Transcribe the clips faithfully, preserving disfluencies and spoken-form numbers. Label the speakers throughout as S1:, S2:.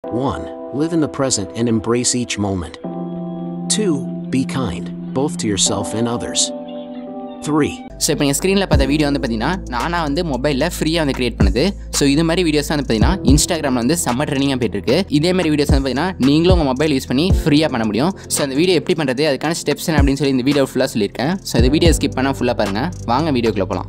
S1: one. Live in the present and embrace each moment. two. Be kind, both to yourself and others. three.
S2: So இப்போ என் ஸ்க்ரீனில் பார்த்த video வந்து பார்த்தீங்கன்னா நானாக வந்து மொபைலில் ஃப்ரீயாக வந்து கிரியேட் பண்ணுது. ஸோ இது மாதிரி வீடியோஸ் வந்து பார்த்தீங்கன்னா இன்ஸ்டாகிராமில் வந்து செம்ம ட்ரெண்டிங்காக போயிட்டு இருக்கு. இதே மாதிரி வீடியோஸ் வந்து பார்த்தீங்கன்னா நீங்களும் உங்கள் மொபைல் யூஸ் பண்ணி ஃப்ரீயாக பண்ண முடியும். ஸோ அந்த வீடியோ எப்படி பண்ணுறது, அதுக்கான ஸ்டெப்ஸ் என்ன அப்படின்னு சொல்லி இந்த வீடியோ ஃபுல்லாக சொல்லியிருக்கேன். ஸோ இந்த வீடியோ ஸ்கிப் பண்ணால் ஃபுல்லாக பாருங்கள். வாங்க வீடியோக்குள்ளே போகலாம்.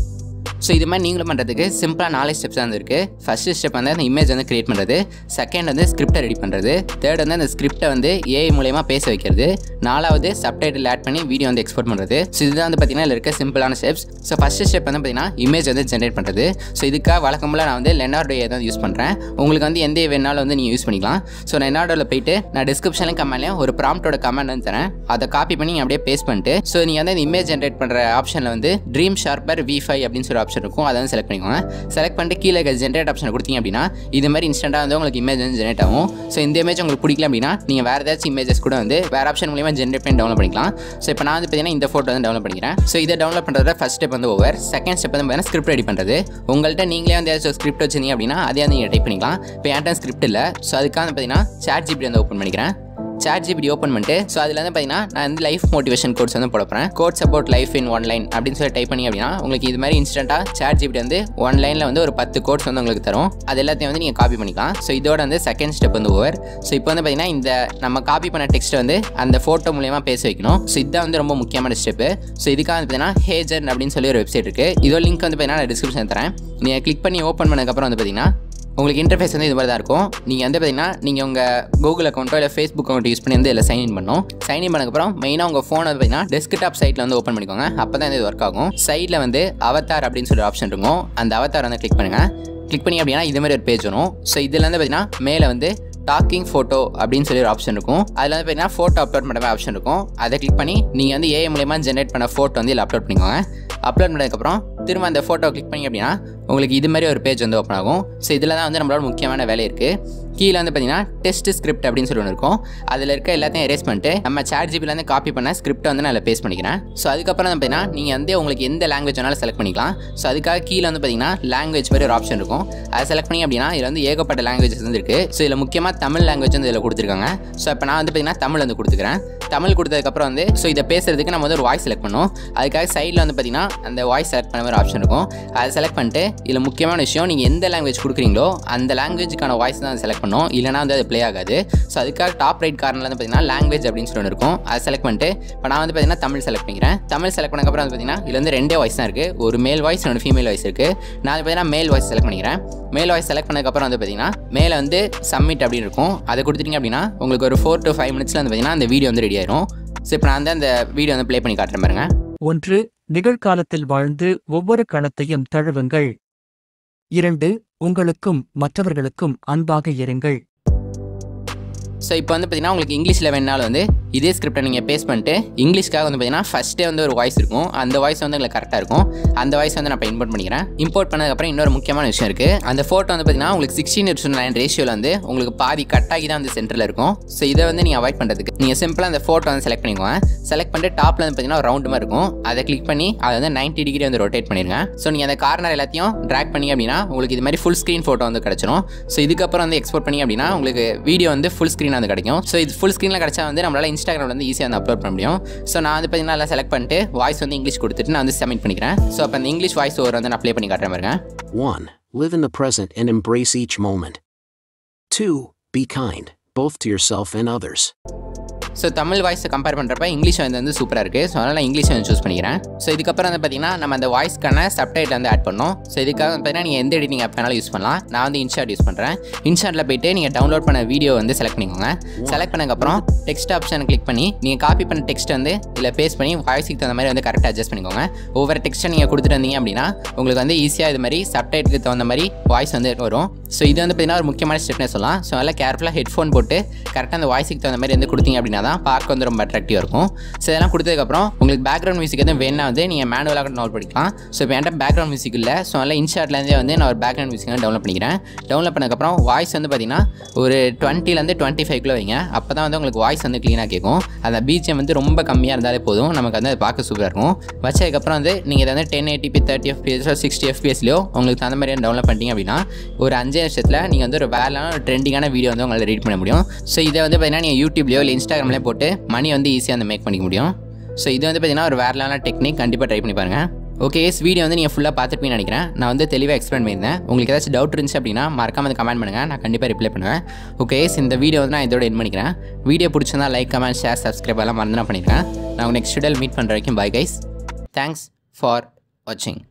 S2: ஸோ இது மாதிரி நீங்களும் பண்ணுறதுக்கு சிம்பிளாக நாலு ஸ்டெப்ஸ் தான் இருக்குது. ஃபஸ்ட்டு ஸ்டெப் வந்து அந்த இமேஜ் வந்து கிரியேட் பண்ணுறது, செகண்ட் வந்து ஸ்கிரிப்டை ரெடி பண்ணுறது, தேர்ட் வந்து அந்த ஸ்கிரிப்டை வந்து ஏஐ மூலயமா பேச வைக்கிறது, நாலாவது சப்டைட்டில் ஆட் பண்ணி வீடியோ வந்து எக்ஸ்போர்ட் பண்ணுறது. ஸோ இதுதான் வந்து பார்த்தீங்கன்னா இதில் இருக்க சிம்பிளான ஸ்டெப்ஸ். ஸோ ஃபஸ்ட்டு ஸ்டெப் வந்து பார்த்தீங்கன்னா இமேஜ் வந்து ஜென்ரேட் பண்ணுறது. ஸோ இதுக்காக வழக்கம்போல் நான் வந்து லெனார்டோ ஏ தான் யூஸ் பண்ணுறேன். உங்களுக்கு வந்து எந்த வேணாலும் வந்து நீங்கள் யூஸ் பண்ணிக்கலாம். ஸோ லெனார்டோவில் போயிட்டு நான் டிஸ்கிரிப்ஷன்லையும் கமெண்ட்லையும் ஒரு ப்ராம்ப்டோட கமெண்ட் வந்து தரேன். அதை காப்பி பண்ணி அப்படியே பேஸ்ட் பண்ணிட்டு ஸோ நீங்கள் வந்து இந்த இமேஜ் ஜென்ரேட் பண்ணுற ஆப்ஷனில் வந்து ட்ரீம் ஷார்ப்பர் வி ஃபைவ் அப்படின்னு சொல்லி ஆப்ஷன் இருக்கும். அதை வந்து செலக்ட் பண்ணிக்கோங்க. செலக்ட் பண்ணிட்டு கீழே இருக்க ஜென்ரேட் ஆப்ஷனை கொடுத்தீங்க அப்படின்னா இது மாதிரி இன்ஸ்டன்ட்டாக வந்து உங்களுக்கு இமேஜ் வந்து ஜென்ரேட் ஆகும். ஸோ இந்த இமேஜ் உங்களுக்கு பிடிக்கல அப்படின்னா நீங்கள் வேறு ஏதாச்சும் இமேஜஸ் கூட வந்து வேறு ஆப்ஷன் மூலியமாக ஜென்ரேட் பண்ணி டவுன்லோட் பண்ணிக்கலாம். ஸோ இப்போ நான் வந்து பார்த்தீங்கன்னா இந்த ஃபோட்டோ வந்து டவுன்லோட் பண்ணிக்கிறேன். ஸோ இதை டவுன்லோட் பண்ணுறத ஃபஸ்ட் ஸ்டெப் வந்து ஓவர். செகண்ட் ஸ்டெப் வந்து பார்த்தீங்கன்னா ஸ்கிரிப்ட் ரெடி பண்ணுறது. உங்கள்கிட்ட நீங்களே வந்து ஏதாச்சும் ஸ்கிரிப்ட் வச்சிருந்தீங்க அப்படின்னா அதே வந்து நீங்கள் டைப் பண்ணிக்கலாம். இப்போ என்கிட்ட ஸ்கிரிப்ட் இல்லை. ஸோ அதுக்காக பார்த்தீங்கன்னா Chatgpt வந்து ஓப்பன் பண்ணிக்கிறேன். Chatgpt ஓப்பன் பண்ணிட்டு ஸோ அதில் வந்து பார்த்தீங்கன்னா நான் வந்து லைஃப் மோட்டிவேஷன் கோட்ஸ் வந்து போட போகிறேன். Quotes about life in one line அப்படின்னு சொல்லி டைப் பண்ணி அப்படின்னா உங்களுக்கு இது மாதிரி இன்ஸ்டன்ட்டாக Chatgpt வந்து ஒன் லைனில் வந்து ஒரு பத்து கோட்ஸ் வந்து உங்களுக்கு தரும். அது எல்லாத்தையும் வந்து நீங்கள் காப்பி பண்ணிக்கலாம். ஸோ இதோட வந்து செகண்ட் ஸ்டெப் வந்து ஓவர். ஸோ இப்போ வந்து பார்த்தீங்கன்னா இந்த நம்ம காப்பி பண்ண டெக்ஸ்ட் வந்து அந்த ஃபோட்டோ மூலியமாக பேச வைக்கணும். ஸோ இதுதான் வந்து ரொம்ப முக்கியமான ஸ்டெப்பு. ஸோ இதுக்காக வந்து பார்த்தீங்கன்னா ஹேஜர் அப்படின்னு சொல்லி ஒரு வெப்சைட் இருக்குது. இதோட லிங்க் வந்து பார்த்தீங்கன்னா நான் டிஸ்கிரிப்ஷன் தரேன். நீங்கள் கிளிக் பண்ணி ஓப்பன் பண்ணதுக்கப்புறம் வந்து பார்த்தீங்கன்னா உங்களுக்கு இன்டர்ஃபேஸ் வந்து இது மாதிரி தான் இருக்கும். நீங்கள் வந்து பார்த்தீங்கன்னா நீங்கள் உங்கள் கூகுள் அக்கௌண்ட்டோ இல்லை ஃபேஸ்புக் அக்கௌண்ட் யூஸ் பண்ணி வந்து இதில் சைன்இன் பண்ணணும். சைன்இன் பண்ணதுக்கப்புறம் மெயினாக உங்கள் ஃபோனை வந்து பார்த்தீங்கன்னா டெஸ்க்டாப் சைட்டில் வந்து ஓப்பன் பண்ணிக்கோங்க. அப்போ தான் இது ஒர்க் ஆகும். சைடில் வந்து அவதார் அப்படின்னு சொல்லி ஆப்ஷன் இருக்கும். அந்த அவதார் வந்து கிளிக் பண்ணுங்கள். கிளிக் பண்ணி அப்படின்னா இது மாதிரி ஒரு பேஜ் வரும். ஸோ இதில் வந்து பார்த்தீங்கன்னா மேலே வந்து டாக்கிங் ஃபோட்டோ அப்படின்னு சொல்லி ஒரு ஆப்ஷன் இருக்கும். அதில் வந்து பார்த்தீங்கன்னா ஃபோட்டோ அப்லோட் பண்ணுற மாதிரி ஆப்ஷன் இருக்கும். அதை கிளிக் பண்ணி நீங்கள் வந்து ஏஐ மூலமா ஜென்ரேட் பண்ண ஃபோட்டோ வந்து இதில் அப்லோட் பண்ணிக்கோங்க. அப்லோட் பண்ணதுக்கப்புறம் திரும்ப அந்த ஃபோட்டோ கிளிக் பண்ணி அப்படின்னா உங்களுக்கு இது மாதிரி ஒரு பேஜ் வந்து ஓப்பன் ஆகும். ஸோ இதில் தான் வந்து நம்மளோட முக்கியமான வேலை இருக்குது. கீழே வந்து பார்த்தீங்கன்னா டெஸ்ட் ஸ்கிரிப்ட் அப்படின்னு சொல்லி ஒன்று இருக்கும். அதில் இருக்க எல்லாத்தையும் எரேஸ் பண்ணிட்டு நம்ம Chatgptலேருந்து காப்பி பண்ண ஸ்கிரிப்ட்டை வந்து நான் பேஸ்ட் பண்ணிக்கிறேன். ஸோ அதுக்கப்புறம் வந்து பார்த்தீங்கன்னா நீங்கள் வந்து உங்களுக்கு எந்த லாங்குவேஜ் வேணாலும் செலக்ட் பண்ணிக்கலாம். ஸோ அதுக்காக கீழே வந்து பார்த்தீங்கன்னா லாங்குவேஜ் மாதிரி ஒரு ஆப்ஷன் இருக்கும். அதை செலக்ட் பண்ணி அப்படின்னா இதில் வந்து ஏகப்பட்ட லாங்குவேஜஸ் வந்து இருக்குது. ஸோ இதில் முக்கியமாக தமிழ் லாங்குவேஜ் வந்து இதில் கொடுத்துருக்காங்க. ஸோ இப்போ நான் வந்து பார்த்தீங்கன்னா தமிழ் வந்து கொடுத்துக்கிறேன். தமிழ் கொடுத்ததுக்கப்புறம் வந்து ஸோ இதை பேசுறதுக்கு நம்ம வந்து ஒரு வாய்ஸ் செலக்ட் பண்ணோம். அதுக்காக சைடில் வந்து பார்த்தீங்கன்னா அந்த வாய்ஸ் செலக்ட் பண்ண மாதிரி ஆப்ஷன் இருக்கும். அதை செலக்ட் பண்ணிட்டு இதில் முக்கியமான விஷயம் நீங்கள் எந்த லாங்குவேஜ் கொடுக்குறீங்களோ அந்த லாங்குவேஜுக்கான வாய்ஸ் தான் செலக்ட் பண்ணணும். இல்லைனா வந்து அது ப்ளே ஆகாது. ஸோ அதுக்காக டாப் ரைட் கார்னரில் வந்து பார்த்தீங்கன்னா லாங்குவேஜ் அப்படின்னு சொல்லி ஒன்று இருக்கும். அதை செலக்ட் பண்ணிட்டு இப்போ நான் வந்து பார்த்தீங்கன்னா தமிழ் செலக்ட் பண்ணிக்கிறேன். தமிழ் செலக்ட் பண்ணக்கப்புறம் வந்து பார்த்தீங்கன்னா இதில் வந்து ரெண்டே வாய்ஸ் தான் இருக்குது. ஒரு மேல் வாய்ஸ் இன்னொரு ஃபீமேல் வாய்ஸ் இருக்குது. நான் வந்து பார்த்தீங்கன்னா மேல் வாய்ஸ் செலக்ட் பண்ணிக்கிறேன். மேல் வாய்ஸ் செலக்ட் பண்ணதுக்கப்புறம் வந்து பார்த்தீங்கன்னா மேலே வந்து சப்மிட் அப்படின்னு இருக்கும். அதை கொடுத்துட்டீங்க அப்படின்னா உங்களுக்கு ஒரு ஃபோர் டு ஃபைவ் மினிட்ஸில் வந்து பார்த்தீங்கன்னா அந்த வீடியோ வந்து ரெடி ஆயிரும். ஸோ இப்போ நான் வந்து அந்த வீடியோ வந்து ப்ளே பண்ணி காட்டுறேன் பாருங்க.
S3: ஒன்று, நிகழ்காலத்தில் வாழ்ந்து ஒவ்வொரு கணத்தையும் தழுவுங்கள். இரண்டு, உங்களுக்கும் மற்றவர்களுக்கும் அன்பாக இருங்கள்.
S2: ஸோ இப்போ வந்து பார்த்தீங்கன்னா உங்களுக்கு இங்கிலீஷில் வேணாலும் வந்து இதே ஸ்கிரிப்டை நீங்கள் பேஸ்ட் பண்ணிட்டு இங்கிலீஷ்க்காக வந்து பார்த்தீங்கன்னா ஃபஸ்ட்டே வந்து ஒரு வாய்ஸ் இருக்கும். அந்த வாய்ஸ் வந்து உங்களுக்கு கரெக்டாக இருக்கும். அந்த வாய்ஸ் வந்து நான் இப்போ இம்போர்ட் பண்ணிக்கிறேன். இம்போர்ட் பண்ணதுக்கப்புறம் இன்னொரு முக்கியமான விஷயம் இருக்குது. அந்த ஃபோட்டோ வந்து பார்த்தீங்கன்னா உங்களுக்கு சிக்ஸ்டீன் இன்டு நைன் ரேஷியோவில் வந்து உங்களுக்கு பாதி கட்டாகி தான் வந்து சென்டரில் இருக்கும். ஸோ இதை வந்து நீங்கள் அவாய்ட் பண்ணுறதுக்கு நீங்கள் சிம்பிளாக அந்த ஃபோட்டோ வந்து செலக்ட் பண்ணிக்கோங்க. செலக்ட் பண்ணிட்டு டாப்பில் வந்து பார்த்தீங்கன்னா ரவுண்டு மாதிரி இருக்கும். அதை கிளிக் பண்ணி அதை வந்து நைன்ட்டி டிகிரி வந்து ரொட்டேட் பண்ணிடுங்க. ஸோ நீங்கள் அந்த கார்னர் எல்லாத்தையும் ட்ராக் பண்ணி அப்படின்னா உங்களுக்கு இது மாதிரி ஃபுல் ஸ்க்ரீன் ஃபோட்டோ வந்து கிடச்சிரும். ஸோ இதுக்கப்புறம் வந்து எக்ஸ்போர்ட் பண்ணி அப்படின்னா உங்களுக்கு வீடியோ வந்து ஃபுல் ஸ்க்ரீனாக வந்து கிடைக்கும். ஸோ இது ஃபுல் ஸ்க்ரீனில் கிடச்சா வந்து நம்மளால் இன்ஸ்டாகிராமில் வந்து ஈஸியாக வந்து அப்லோட் பண்ண முடியும். ஸோ நான் வந்து பார்த்தீங்கன்னா எல்லாம் செலக்ட் பண்ணிட்டு வாய்ஸ் வந்து இங்கிலீஷ் கொடுத்துட்டு நான் வந்து சப்மிட் பண்ணிக்கிறேன். ஸோ அப்போ அந்த இங்கிலீஷ் வாய்ஸ் ஓவர் வந்து நான் ப்ளே பண்ணி காட்டுறேன் பாருங்க.
S1: one. Live in the present and embrace each moment. two. Be kind, both to yourself and others.
S2: So Tamil வாய்ஸை கம்பேர் பண்ணுறப்ப இங்கிலீஷ் வந்து வந்து சூப்பராக இருக்குது. ஸோ அதனால் நான் இங்கிலீஷ் வந்து சூஸ் பண்ணிக்கிறேன். ஸோ இதுக்கப்புறம் வந்து பார்த்தீங்கன்னா நம்ம அந்த வாய்ஸ்க்கான சப்டைட்டில் வந்து ஆட் பண்ணோம். ஸோ இதுக்காக வந்து பார்த்தீங்கன்னா நீங்கள் எந்த எடிட்டிங் ஆப் வேணாலும் யூஸ் பண்ணலாம். நான் வந்து இன்ஷாட் யூஸ் பண்ணுறேன். இன்ஷாட்டில் போய்ட்டு நீங்கள் டவுன்லோட் பண்ண வீடியோ வந்து செலக்ட் பண்ணிக்கோங்க. செலக்ட் பண்ணதுக்கப்புறம் டெக்ஸ்ட் ஆப்ஷனை கிளிக் பண்ணி நீங்கள் காப்பி பண்ண டெக்ஸ்ட் வந்து இதில் பேஸ்ட் பண்ணி வாய்ஸுக்கு தகுந்த மாதிரி வந்து கரெக்டாக அட்ஜஸ்ட் பண்ணிக்கோங்க. ஒவ்வொரு டெக்ஸ்ட்டை நீங்கள் கொடுத்துட்டு வந்தீங்க அப்படின்னா உங்களுக்கு வந்து ஈஸியாக இது மாதிரி சப்டைட்டுக்கு தகுந்த மாதிரி வாய்ஸ் வந்து வரும். ஸோ இது வந்து பார்த்தீங்கன்னா ஒரு முக்கியமான ஸ்டெப்னே சொல்லலாம். ஸோ நல்லா கேர்ஃபுல்லாக ஹெட்ஃபோன் போட்டு கரெக்டாக அந்த வாய்ஸுக்கு தகுந்த மாதிரி வந்து கொடுத்தீங்க அப்படின்னா கொடுத்தீங்கன்னா தான் பார்க்க வந்து ரொம்ப அட்ராக்டிவாக இருக்கும். ஸோ இதெல்லாம் கொடுத்ததுக்கப்புறம் உங்களுக்கு பேக்ரவுண்ட் மியூசிக் எதுவும் வேணா வந்து நீங்கள் மேனுவலாக டவுன்லோட் பண்ணிக்கலாம். ஸோ இப்போ என்கிட்ட பேக்ரவுண்ட் மியூசிக் இல்லை. ஸோ அதனால் இன்ஷாட்லேருந்தே வந்து நான் ஒரு பேக்ரவுண்ட் மியூசிக் டவுன்லோட் பண்ணிக்கிறேன். டவுன்லோட் பண்ணதுக்கப்புறம் வாய்ஸ் வந்து பார்த்தீங்கன்னா ஒரு டுவெண்ட்டிலேருந்து டுவெண்ட்டி ஃபைவ்க்குள்ளே வைங்க. அப்போ தான் வந்து உங்களுக்கு வாய்ஸ் வந்து க்ளீனாக கேட்கும். அந்த பிஜிஎம் வந்து ரொம்ப கம்மியாக இருந்தாலே போதும், நமக்கு வந்து அது பார்க்க சூப்பராக இருக்கும். வச்சதுக்கப்புறம் வந்து நீங்கள் இதை வந்து டென் எயிட்டிபி தேர்ட்டி எஃப்பிஎஸ்ஸோ சிக்ஸ்டி எஃப்பிஎஸ்லையோ உங்களுக்கு அந்த மாதிரி டவுன்லோட் பண்ணிட்டீங்க அப்படின்னா ஒரு அஞ்சு நிமிஷத்தில் நீங்கள் வந்து ஒரு வேலையான ஒரு ட்ரெண்டிங்கான வீடியோ வந்து உங்களால் ரீட் பண்ண முடியும். ஸோ இதை வந்து பார்த்தீங்கன்னா நீங்கள் யூடியூப்லையோ இல்லை இன்ஸ்டாகிராம்லேயோ போட்டு மணி வந்து ஈஸியாக வந்து மேக் பண்ணிக்க முடியும். ஸோ இது வந்து பார்த்தீங்கன்னா ஒரு வேலையான டெக்னிக், கண்டிப்பாக ட்ரை பண்ணி பாருங்கள். ஓகே, வீடியோ வந்து நீங்கள் ஃபுல்லாக பார்த்துருப்பீங்கன்னு நினைக்கிறேன். நான் வந்து தெளிவாக எக்ஸ்பிளைன் பண்ணியிருந்தேன். உங்களுக்கு ஏதாச்சும் டவுட் இருந்துச்சு அப்படின்னா மறக்காம வந்து கமெண்ட் பண்ணுங்கள், நான் கண்டிப்பாக ரிப்ளை பண்ணுவேன். ஓகே, இந்த வீடியோ வந்து நான் இதோட எண்ட் பண்ணிக்கிறேன். வீடியோ பிடிச்சிருந்தா லைக், கமெண்ட், ஷேர், சப்ஸ்கிரைப் எல்லாம் மறந்து நான் பண்ணியிருக்கேன். நான் உங்கள் நெக்ஸ்ட் வீடியோவில் மீட் பண்ணுற வரைக்கும் பை கைஸ். தேங்க்ஸ் ஃபார் வாட்சிங்.